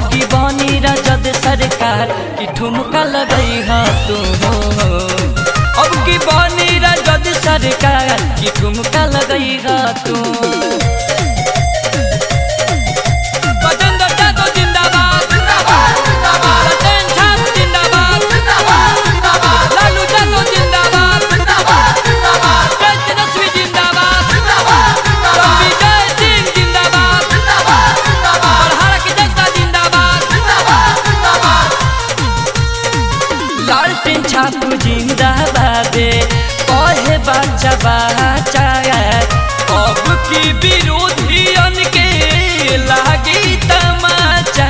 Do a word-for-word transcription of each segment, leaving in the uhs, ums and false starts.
की बनी राजद सरकार की ठुमका लगई हा तू अब की बनी राजद सरकार की ठुमका लगई हा तू छापू जिंदाबाद कहे बाचा बाचा अब की विरोधियन के लागी तमाचा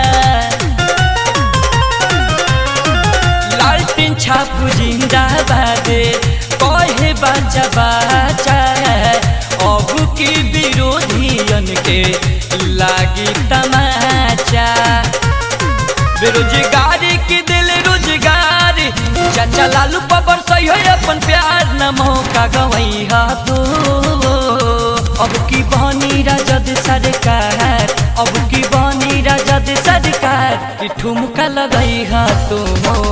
लालटेन छापू जिंदाबाद कहे बाचा बाचा अब की विरोधियन के लागी तमाचा बेरोजगारी के दिल रोजगार चाचा लालू पबर सही हो अपन प्यार न मौका गवई हा तू अब की बनी राजद सरकार अब की बनी राजद सरकार की ठुमका लगई हा तू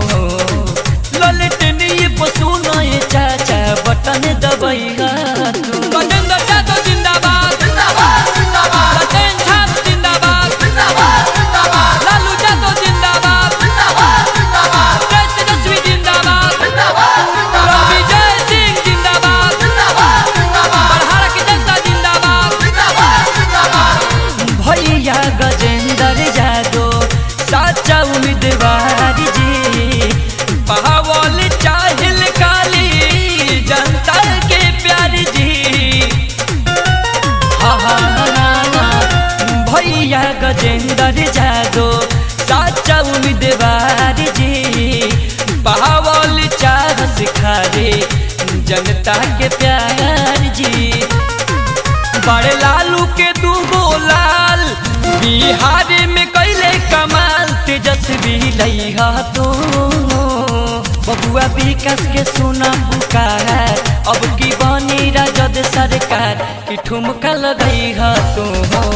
ललटेन ये पशु नए चाचा बटन दबई हा तू बटन दबा तो जिंदाबाद जिंदाबाद जिंदाबाद ललटेन छाप जिंदाबाद जिंदाबाद जिंदाबाद लालू जादव जिंदाबाद जिंदाबाद जिंदाबाद तेजस्वी जिंदाबाद जिंदाबाद विजय सिंह जिंदाबाद जिंदाबाद जिंदाबाद बरहारा की जनता जिंदाबाद जिंदाबाद जिंदाबाद भैया गजेंद्र जादव साचा उम्मीदवार जी पावल चाहिल काली जनता के प्यार जी हा हा भैया गजेंद्र जादव साचा उम्मीदवार जी पावल चाह सिखारे जनता के प्यार जी बड़े लालू के दू गो लाल बिहार में कैले कमाल तेजस्वी लइहा तो बबुआ विकास के सुना पुकार अब की बनी राजद सरकार की ठुमका लगई हा तो